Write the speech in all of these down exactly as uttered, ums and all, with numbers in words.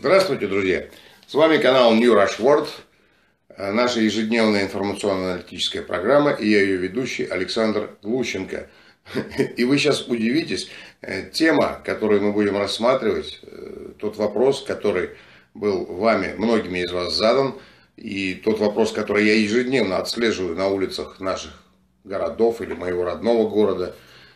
Здравствуйте, друзья! С вами канал New Rush World, наша ежедневная информационно-аналитическая программа, и я ее ведущий Александр Глущенко. И вы сейчас удивитесь, тема, которую мы будем рассматривать, тот вопрос, который был вами, многими из вас задан, и тот вопрос, который я ежедневно отслеживаю на улицах наших городов или моего родного города,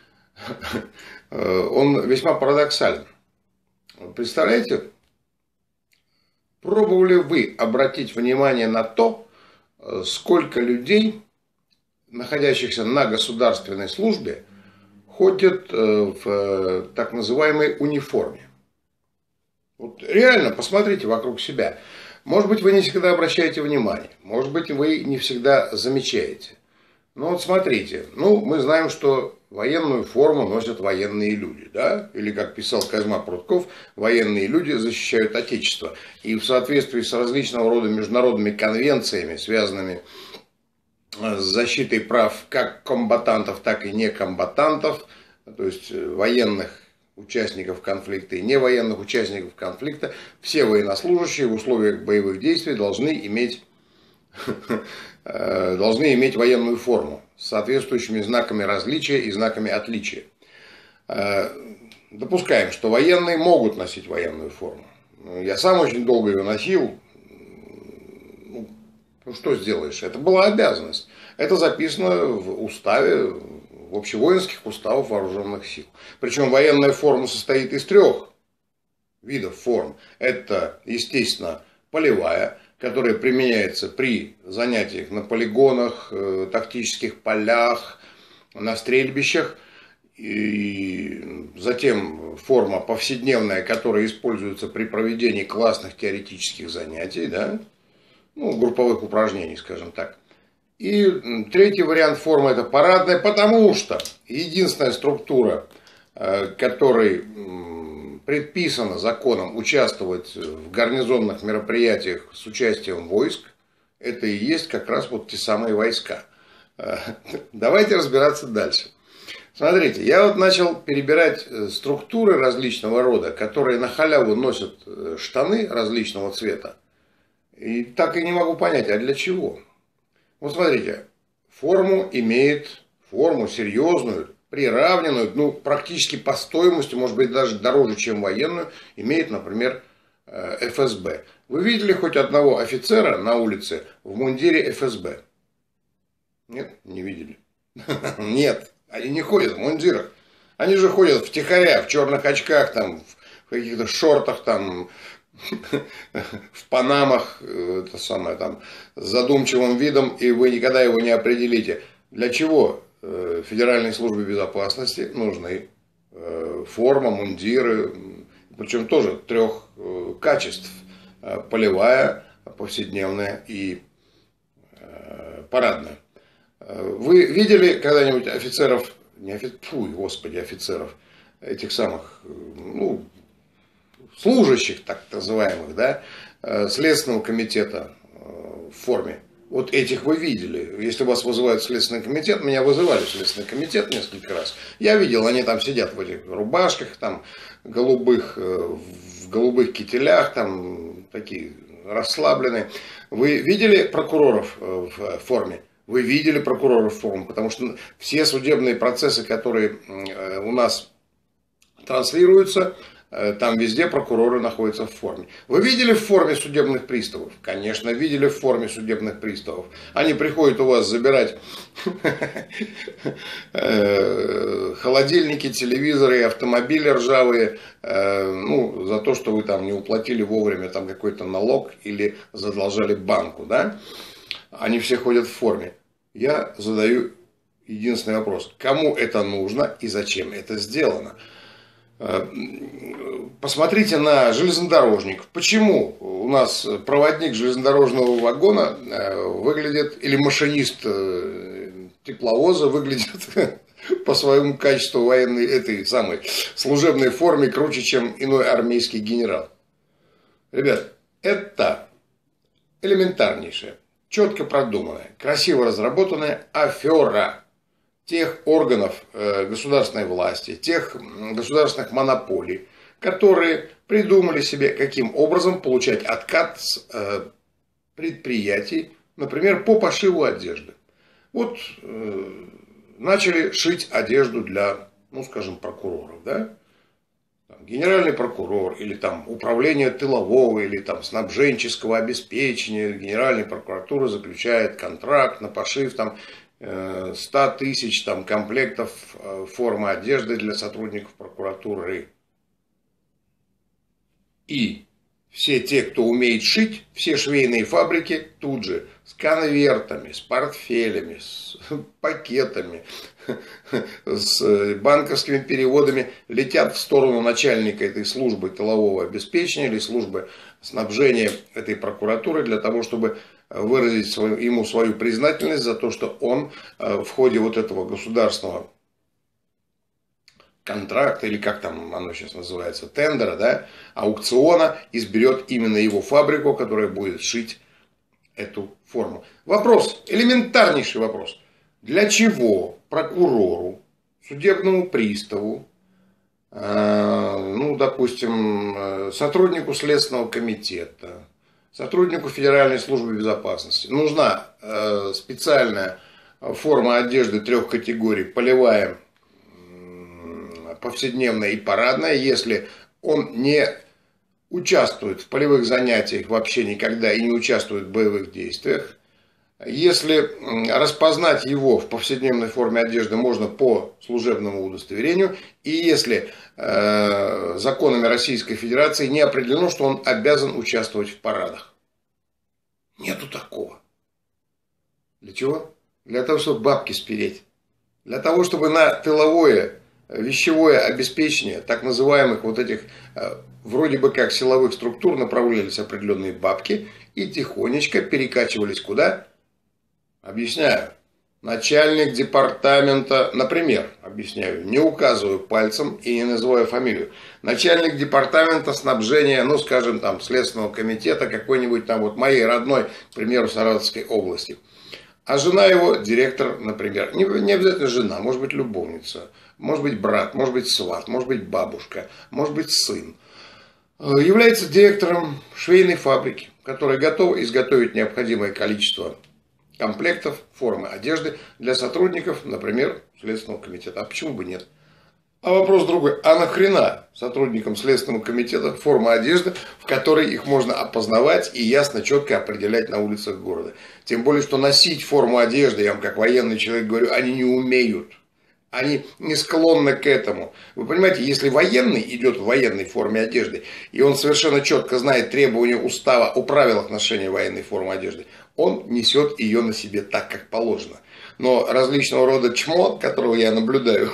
он весьма парадоксален. Представляете, пробовали вы обратить внимание на то, сколько людей, находящихся на государственной службе, ходят в так называемой униформе? Вот реально, посмотрите вокруг себя. Может быть, вы не всегда обращаете внимание, может быть, вы не всегда замечаете. Но вот смотрите, ну, мы знаем, что военную форму носят военные люди, да? Или, как писал Козьма Прутков, военные люди защищают Отечество. И в соответствии с различного рода международными конвенциями, связанными с защитой прав как комбатантов, так и некомбатантов, то есть военных участников конфликта и невоенных участников конфликта, все военнослужащие в условиях боевых действий должны иметь... должны иметь военную форму с соответствующими знаками различия и знаками отличия. Допускаем, что военные могут носить военную форму. Я сам очень долго ее носил. Ну, что сделаешь? Это была обязанность. Это записано в уставе, в общевоинских уставах вооруженных сил. Причем военная форма состоит из трех видов форм. Это, естественно, полевая, которая применяется при занятиях на полигонах, э, тактических полях, на стрельбищах. И затем форма повседневная, которая используется при проведении классных теоретических занятий, да? Ну, групповых упражнений, скажем так. И третий вариант формы — это парадная, потому что единственная структура, э, которой предписано законом участвовать в гарнизонных мероприятиях с участием войск, это и есть как раз вот те самые войска. Давайте разбираться дальше. Смотрите, я вот начал перебирать структуры различного рода, которые на халяву носят штаны различного цвета, и так и не могу понять, а для чего? Вот смотрите, форму имеет, форму серьезную, приравненную, ну, практически по стоимости, может быть, даже дороже, чем военную, имеет, например, эф эс бэ. Вы видели хоть одного офицера на улице в мундире эф эс бэ? Нет, не видели. Нет, они не ходят в мундирах. Они же ходят втихаря, в черных очках, там, в каких-то шортах, там, в панамах, это самое, там, с задумчивым видом, и вы никогда его не определите. Для чего Федеральной службе безопасности нужны форма, мундиры, причем тоже трех качеств: полевая, повседневная и парадная. Вы видели когда-нибудь офицеров, не офицеров, фу, господи, офицеров, этих самых, ну, служащих, так называемых, да, Следственного комитета в форме? Вот этих вы видели. Если вас вызывают в Следственный комитет, меня вызывали в Следственный комитет несколько раз. Я видел, они там сидят в этих рубашках, там, голубых, в голубых кителях, там, такие расслабленные. Вы видели прокуроров в форме? Вы видели прокуроров в форме? Потому что все судебные процессы, которые у нас транслируются, там везде прокуроры находятся в форме. Вы видели в форме судебных приставов? Конечно, видели в форме судебных приставов. Они приходят у вас забирать холодильники, телевизоры и автомобили ржавые, ну, за то, что вы там не уплатили вовремя там какой-то налог или задолжали банку, да? Они все ходят в форме. Я задаю единственный вопрос: кому это нужно и зачем это сделано? Посмотрите на железнодорожников. Почему у нас проводник железнодорожного вагона выглядит, или машинист тепловоза выглядит по своему качеству военной, этой самой служебной форме круче, чем иной армейский генерал? Ребят, это элементарнейшая, четко продуманная, красиво разработанная афера тех органов государственной власти, тех государственных монополий, которые придумали себе, каким образом получать откат с э, предприятий, например, по пошиву одежды. Вот э, начали шить одежду для, ну, скажем, прокуроров, да? Генеральный прокурор, или там управление тылового, или там снабженческого обеспечения, Генеральная прокуратура заключает контракт на пошив там ста тысяч там комплектов формы одежды для сотрудников прокуратуры. И все те, кто умеет шить, все швейные фабрики тут же с конвертами, с портфелями, с пакетами, с банковскими переводами летят в сторону начальника этой службы тылового обеспечения или службы снабжения этой прокуратуры для того, чтобы выразить свою, ему свою признательность за то, что он в ходе вот этого государственного контракта, или как там оно сейчас называется, тендера, да, аукциона, изберет именно его фабрику, которая будет шить эту форму. Вопрос, элементарнейший вопрос. Для чего прокурору, судебному приставу, э, ну, допустим, сотруднику Следственного комитета, сотруднику Федеральной службы безопасности нужна э, специальная форма одежды трех категорий, полевая, повседневная и парадная, если он не участвует в полевых занятиях вообще никогда и не участвует в боевых действиях, если распознать его в повседневной форме одежды можно по служебному удостоверению, и если э, законами Российской Федерации не определено, что он обязан участвовать в парадах. Нету такого. Для чего? Для того, чтобы бабки спереть. Для того, чтобы на тыловое вещевое обеспечение так называемых вот этих вроде бы как силовых структур направлялись определенные бабки и тихонечко перекачивались куда? Объясняю. Начальник департамента, например, объясняю, не указываю пальцем и не называю фамилию. Начальник департамента снабжения, ну скажем там, Следственного комитета какой-нибудь там вот моей родной, к примеру, Саратовской области. А жена его директор, например, не, не обязательно жена, может быть любовница, может быть брат, может быть сват, может быть бабушка, может быть сын, является директором швейной фабрики, которая готова изготовить необходимое количество комплектов формы одежды для сотрудников, например, Следственного комитета. А почему бы нет? А вопрос другой. А нахрена сотрудникам Следственного комитета форма одежды, в которой их можно опознавать и ясно, четко определять на улицах города? Тем более, что носить форму одежды, я вам как военный человек говорю, они не умеют. Они не склонны к этому. Вы понимаете, если военный идет в военной форме одежды, и он совершенно четко знает требования устава о правилах ношения военной формы одежды, он несет ее на себе так, как положено. Но различного рода чмо, которого я наблюдаю,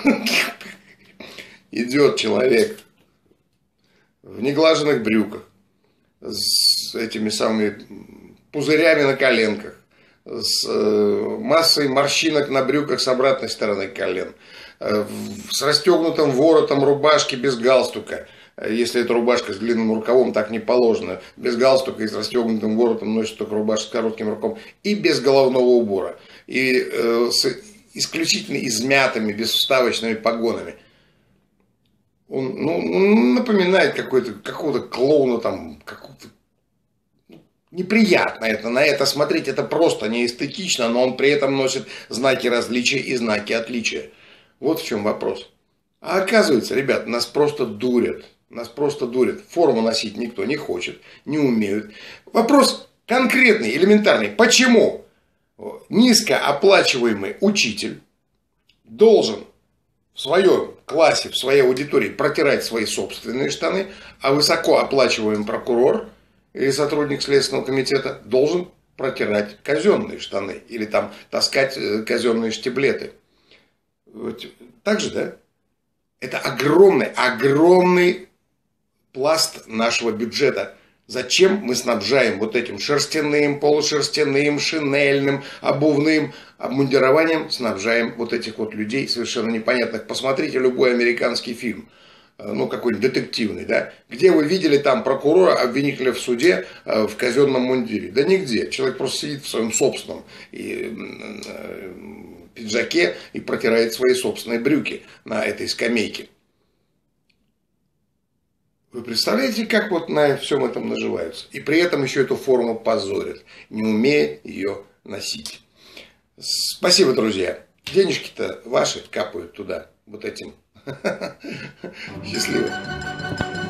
идет человек в неглаженных брюках, с этими самыми пузырями на коленках, с массой морщинок на брюках с обратной стороны колен, с расстегнутым воротом рубашки без галстука. Если это рубашка с длинным рукавом, так не положено. Без галстука и с расстегнутым воротом носит только рубашка с коротким рукавом. И без головного убора. И э, с исключительно измятыми, бесвставочными погонами. Он ну, напоминает какого-то клоуна, там, какого-то... Неприятно это, на это смотреть, это просто неэстетично, но он при этом носит знаки различия и знаки отличия. Вот в чем вопрос. А оказывается, ребят, нас просто дурят. Нас просто дурят. Форму носить никто не хочет, не умеют. Вопрос конкретный, элементарный. Почему низкооплачиваемый учитель должен в своем классе, в своей аудитории протирать свои собственные штаны, а высокооплачиваемый прокурор или сотрудник Следственного комитета должен протирать казенные штаны или там таскать казенные штиблеты? Так же, да? Это огромный, огромный пласт нашего бюджета. Зачем мы снабжаем вот этим шерстяным, полушерстяным, шинельным, обувным обмундированием, снабжаем вот этих вот людей совершенно непонятных. Посмотрите любой американский фильм, ну какой-нибудь детективный, да, где вы видели там прокурора, обвинителя в суде в казенном мундире? Да нигде. Человек просто сидит в своем собственном и, э, пиджаке и протирает свои собственные брюки на этой скамейке. Вы представляете, как вот на всем этом наживаются? И при этом еще эту форму позорят, не умея ее носить. Спасибо, друзья. Денежки-то ваши капают туда, вот этим. Счастливо.